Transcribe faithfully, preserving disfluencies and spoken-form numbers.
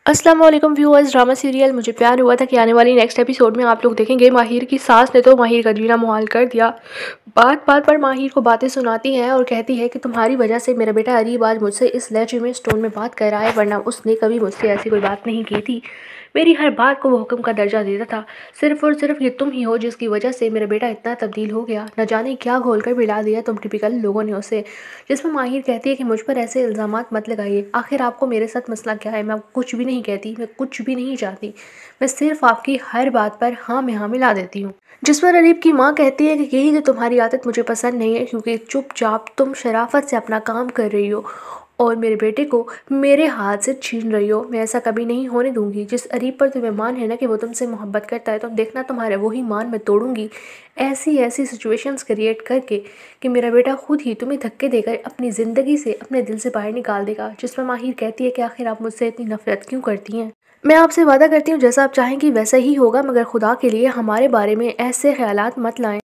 अस्सलाम वालेकुम viewers. Drama serial मुझे प्यार हुआ था कि आने वाली नेक्स्ट एपिसोड में आप लोग देखेंगे माहिर की सास ने तो माहिर का जीना मुहाल कर दिया। बात बात पर माहिर को बातें सुनाती है और कहती है कि तुम्हारी वजह से मेरा बेटा अरीब आज मुझसे इस लहजे में स्टोन में बात कर रहा है, वरना उसने कभी मुझसे ऐसी कोई बात नहीं की थी। मेरी हर बात को वो हुक्म का दर्जा देता था। सिर्फ और सिर्फ ये तुम ही हो जिसकी वजह से मेरा बेटा इतना तब्दील हो गया। न जाने क्या घोल कर मिला दिया तुम टिपिकल लोगों ने उसे। जिसमें माहिर कहती है कि मुझ पर ऐसे इल्ज़ामात मत लगाइए, आखिर आपको मेरे साथ मसला क्या है। मैं कुछ भी नहीं कहती, मैं कुछ भी नहीं चाहती, मैं सिर्फ आपकी हर बात पर हाँ में हाँ मिला देती हूँ। जिस पर अरीब की माँ कहती है कि यही तो तुम्हारी आदत मुझे पसंद नहीं है, क्योंकि चुपचाप तुम शराफत से अपना काम कर रही हो और मेरे बेटे को मेरे हाथ से छीन रही हो। मैं ऐसा कभी नहीं होने दूंगी। जिस अरीब पर तुम्हें मान है ना कि वो तुमसे मोहब्बत करता है, तुम देखना तुम्हारा वही मान मैं तोड़ूंगी, ऐसी ऐसी सिचुएशंस क्रिएट करके कि मेरा बेटा खुद ही तुम्हें धक्के देकर अपनी ज़िंदगी से, अपने दिल से बाहर निकाल देगा। जिस पर माहिर कहती है कि आखिर आप मुझसे इतनी नफरत क्यों करती हैं। मैं आपसे वादा करती हूँ जैसा आप चाहेंगी वैसा ही होगा, मगर खुदा के लिए हमारे बारे में ऐसे ख्यालात मत लाएं।